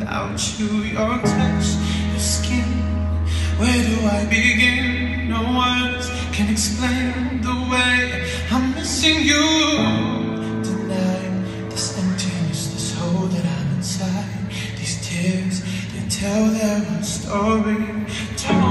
without you. Your touch, your skin, where do I begin? No words can explain the way I'm missing you tonight. This emptiness, this hole that I'm inside, these tears, they tell their own story.